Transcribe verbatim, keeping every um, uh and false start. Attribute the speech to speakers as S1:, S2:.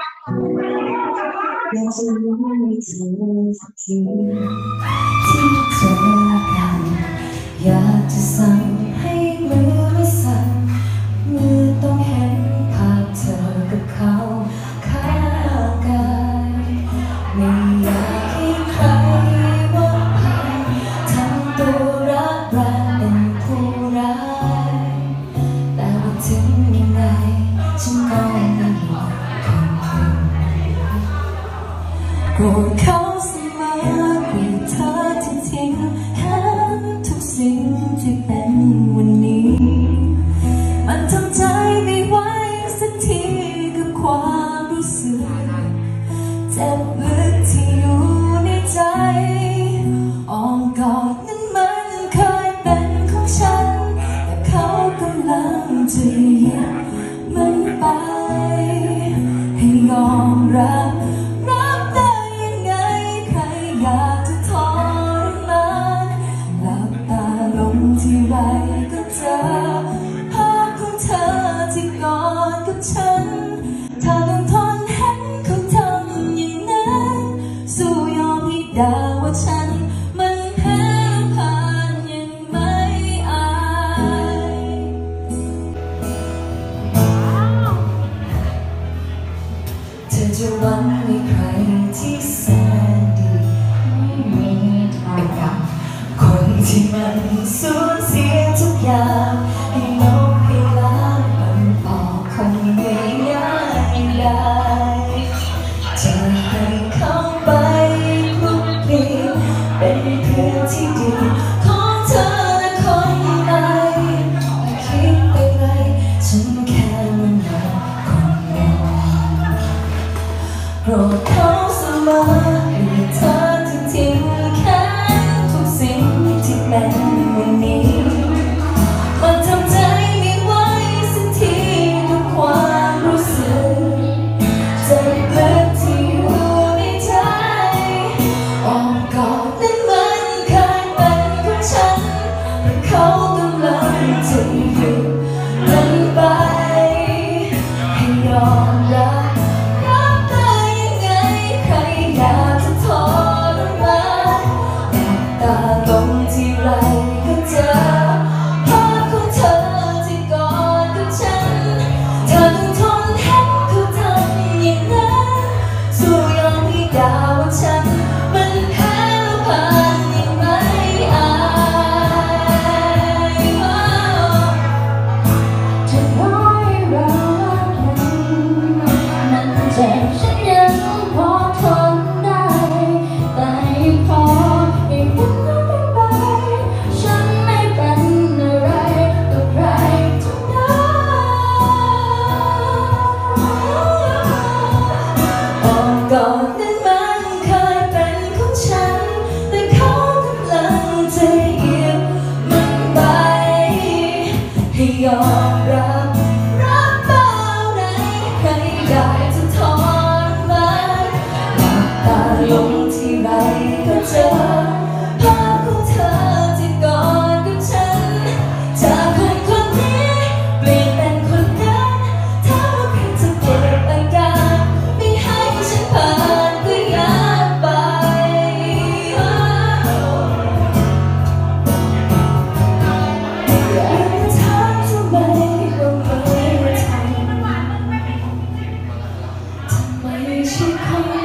S1: อยากจะรู้ให้เธอสักทีที่เจอกันอยากจะสั่งให้มือไม่สั่นมือต้องเห็นภาพเธอกับเขาข้างกายไม่อยากให้ใครว่าผ่านทำตัวรักแรงเป็นผู้ร้ายแต่ว่าถึงยังไงฉันก็ไม่หยุดคนเดียวโกรธเขาเสมอเกลียดเธอที่ทิ้งแค่ทุกสิ่งที่เป็นวันนี้มันทำใจไม่ไหวสักทีกับความรู้สึกเจ็บลึกที่อยู่ในใจอ้อมกอดนั้นมันเคยเป็นของฉันแต่เขากำลังจะยึดมันไปให้ยอมรับรับได้ยังไงใครอยากจะทรมานหลับตาลงที่ไรก็เจอภาพของเธอที่กอดกับฉันเธอต้องทนเห็นเขาทำอย่างนั้นสู้ยอมให้ด่าว่าฉันมันแพ้ผ่านยังไม่อายเธอจะหวังในใครที่แสนดีไม่มีเป็นกับคนที่มันสูญเสียทุกอย่างให้ลบให้ล้างมันออกคงไม่ง่ายได้จะให้เข้าไปคลุกคลีเป็นเพื่อนที่ดีของเธอและคนใหม่ไม่คิดไปไกลฉันแค่มันอยากคนเดียวโปรดเขาเสมอให้เธอที่ทิ้งแค่ทุกสิ่งที่เป็นวันนี้มันทำใจไม่ไหวสักทีกับความรู้สึกเจ็บลึกที่อยู่ในใจอ้อมกอดนั้นมันเคยเป็นของฉันแต่เขากำลังจะหยุดมันไปให้ยอมรับรับได้ยังไงใครอยากจะทรมานหลับตาลงที่ไรก็เจอภาพของเธอที่กอดกับฉันเธอต้องทนเห็นเขาทำอย่างนั้นสู้ยอมให้ด่าว่าฉันมันแพ้ผ่านยังไม่อายจะน้อยเรากันมันเจ็บฉันยังพอทนได้แต่ยังพอให้มันไม่ไปฉันไม่เป็นอะไรกับใครทั้งนั้นอ้อมกอดนั้นมันเคยเป็นของฉันแต่เขากำลังจะหยิบมันไปให้ยอมรับรับเบาไหนใครอยากจะทรมานหลับตาลงที่ไรก็เจอภาพของเธอที่กอดกับฉันจากคนคนนี้เปลี่ยนเป็นคนนั้นถ้าว่าใครจะเก็บอาการไม่ให้ฉันผ่านก็อยากไปอยากจะถามทำไมเราไม่ทำทำไมใช่คน